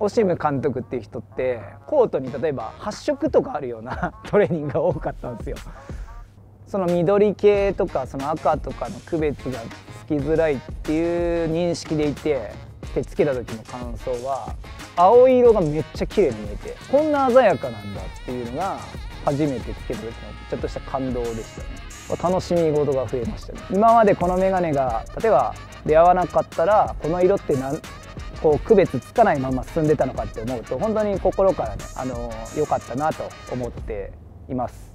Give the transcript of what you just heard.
オシム監督っていう人ってコートに例えば8色とかあるようなトレーニングが多かったんですよ。その緑系とかその赤とかの区別がつきづらいっていう認識でいて、つけた時の感想は青色がめっちゃ綺麗に見えて、こんな鮮やかなんだっていうのが初めてつけた時のちょっとした感動でしたね。楽しみ事が増えましたね。今までこのメガネが例えば出会わなかったらこの色ってこう区別つかないまま進んでたのかって思うと、本当に心からね良かったなと思っています。